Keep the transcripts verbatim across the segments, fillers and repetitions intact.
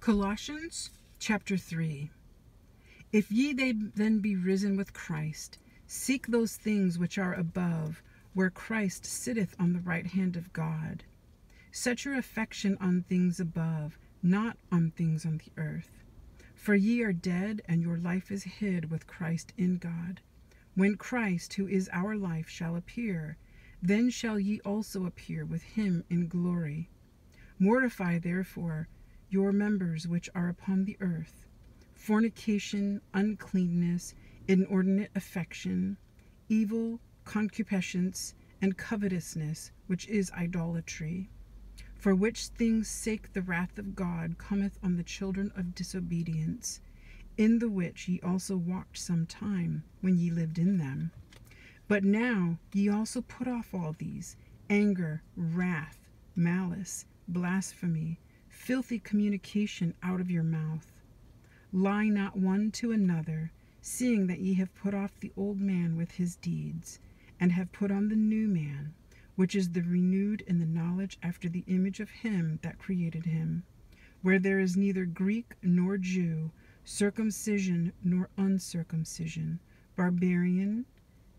Colossians chapter three. If ye they then be risen with Christ, seek those things which are above, where Christ sitteth on the right hand of God. Set your affection on things above, not on things on the earth. For ye are dead, and your life is hid with Christ in God. When Christ, who is our life, shall appear, then shall ye also appear with him in glory. Mortify therefore your members which are upon the earth: fornication, uncleanness, inordinate affection, evil, concupiscence, and covetousness, which is idolatry. For which things' sake the wrath of God cometh on the children of disobedience, in the which ye also walked some time, when ye lived in them. But now ye also put off all these: anger, wrath, malice, blasphemy, filthy communication out of your mouth. Lie not one to another, seeing that ye have put off the old man with his deeds, and have put on the new man, which is the renewed in the knowledge after the image of him that created him, where there is neither Greek nor Jew, circumcision nor uncircumcision, barbarian,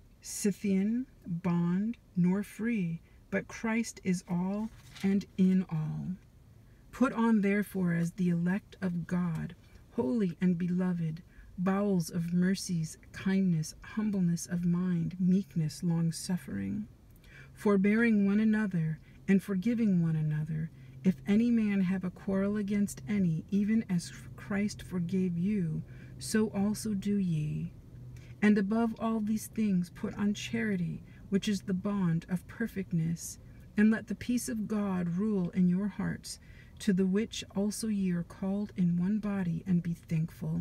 Scythian, bond, nor free, but Christ is all and in all. Put on therefore as the elect of God, holy and beloved, bowels of mercies, kindness, humbleness of mind, meekness, long-suffering, forbearing one another, and forgiving one another, if any man have a quarrel against any, even as Christ forgave you, so also do ye. And above all these things put on charity, which is the bond of perfectness, and let the peace of God rule in your hearts, to the which also ye are called in one body, and be thankful.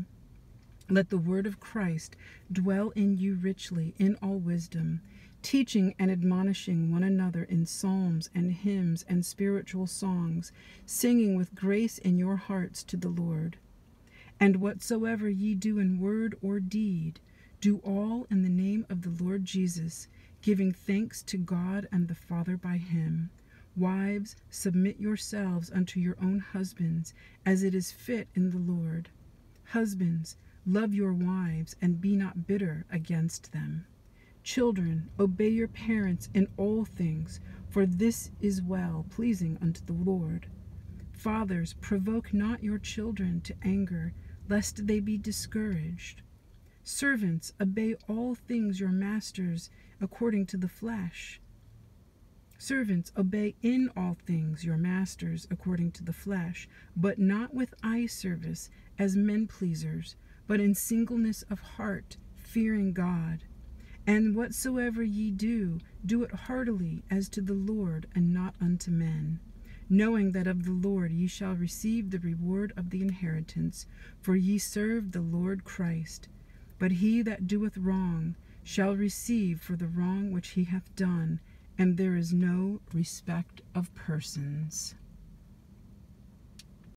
Let the word of Christ dwell in you richly in all wisdom, teaching and admonishing one another in psalms and hymns and spiritual songs, singing with grace in your hearts to the Lord. And whatsoever ye do in word or deed, do all in the name of the Lord Jesus, giving thanks to God and the Father by him. Wives, submit yourselves unto your own husbands, as it is fit in the Lord. Husbands, love your wives, and be not bitter against them. Children, obey your parents in all things, for this is well pleasing unto the Lord. Fathers, provoke not your children to anger, lest they be discouraged. Servants, obey all things your masters according to the flesh. Servants, obey in all things your masters according to the flesh, but not with eye service as men pleasers, but in singleness of heart, fearing God. And whatsoever ye do, do it heartily as to the Lord, and not unto men, knowing that of the Lord ye shall receive the reward of the inheritance, for ye serve the Lord Christ. But he that doeth wrong shall receive for the wrong which he hath done, and there is no respect of persons.